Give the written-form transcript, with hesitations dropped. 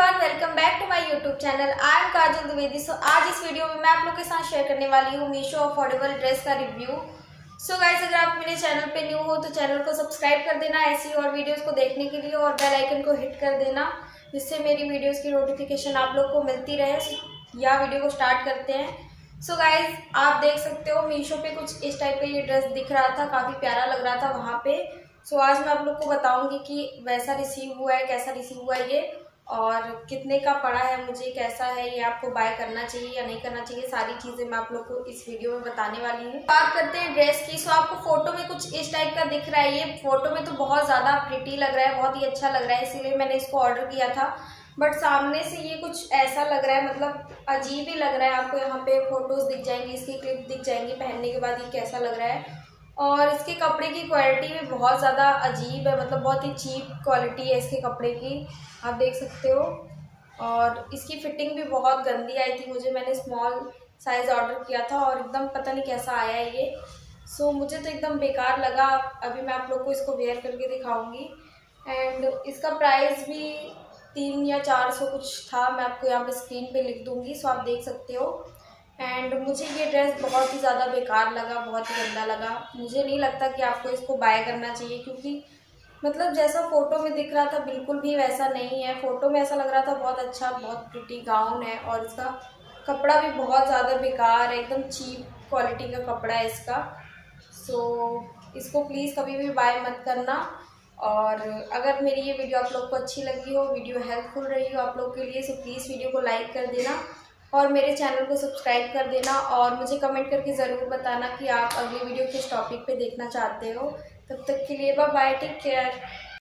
Everyone, welcome back to my YouTube channel. I am Kajal Dwivedi. So आज इस video में मैं आप लोग के साथ शेयर करने वाली हूँ मीशो अफोर्डेबल ड्रेस का रिव्यू। सो गाइस, अगर आप मेरे चैनल पे न्यू हो तो चैनल को सब्सक्राइब कर देना ऐसी और वीडियोस को देखने के लिए, और बेल आइकन को हिट कर देना जिससे मेरी वीडियोस की नोटिफिकेशन आप लोग को मिलती रहे। या वीडियो को स्टार्ट करते हैं। सो गाइज, आप देख सकते हो मीशो पे कुछ इस टाइप का ये ड्रेस दिख रहा था, काफ़ी प्यारा लग रहा था वहाँ पे। सो आज मैं आप लोग को बताऊंगी कि वैसा रिसीव हुआ है, कैसा रिसीव हुआ है ये, और कितने का पड़ा है, मुझे कैसा है, ये आपको बाय करना चाहिए या नहीं करना चाहिए, सारी चीज़ें मैं आप लोग को इस वीडियो में बताने वाली हूँ। बात करते हैं ड्रेस की। सो आपको फोटो में कुछ इस टाइप का दिख रहा है। ये फोटो में तो बहुत ज़्यादा प्रिटी लग रहा है, बहुत ही अच्छा लग रहा है, इसीलिए मैंने इसको ऑर्डर किया था। बट सामने से ये कुछ ऐसा लग रहा है, मतलब अजीब ही लग रहा है। आपको यहाँ पे फोटोज़ दिख जाएंगी, इसकी क्लिप दिख जाएंगी, पहनने के बाद ये कैसा लग रहा है। और इसके कपड़े की क्वालिटी भी बहुत ज़्यादा अजीब है, मतलब बहुत ही चीप क्वालिटी है इसके कपड़े की, आप देख सकते हो। और इसकी फिटिंग भी बहुत गंदी आई थी मुझे, मैंने स्मॉल साइज़ ऑर्डर किया था और एकदम पता नहीं कैसा आया है ये। सो मुझे तो एकदम बेकार लगा। अभी मैं आप लोग को इसको वेयर करके दिखाऊंगी। एंड इसका प्राइस भी 300 या 400 कुछ था, मैं आपको यहाँ पे स्क्रीन पे लिख दूँगी, सो आप देख सकते हो। एंड मुझे ये ड्रेस बहुत ही ज़्यादा बेकार लगा, बहुत ही गंदा लगा। मुझे नहीं लगता कि आपको इसको बाय करना चाहिए, क्योंकि मतलब जैसा फ़ोटो में दिख रहा था बिल्कुल भी वैसा नहीं है। फ़ोटो में ऐसा लग रहा था बहुत अच्छा, बहुत प्रिटी गाउन है, और इसका कपड़ा भी बहुत ज़्यादा बेकार है, एकदम चीप क्वालिटी का कपड़ा है इसका। सो इसको प्लीज़ कभी भी बाय मत करना। और अगर मेरी ये वीडियो आप लोग को अच्छी लगी हो, वीडियो हेल्पफुल रही हो आप लोग के लिए, सो प्लीज़ वीडियो को लाइक कर देना और मेरे चैनल को सब्सक्राइब कर देना, और मुझे कमेंट करके ज़रूर बताना कि आप अगली वीडियो किस टॉपिक पे देखना चाहते हो। तब तक के लिए बाय बाय, टेक केयर।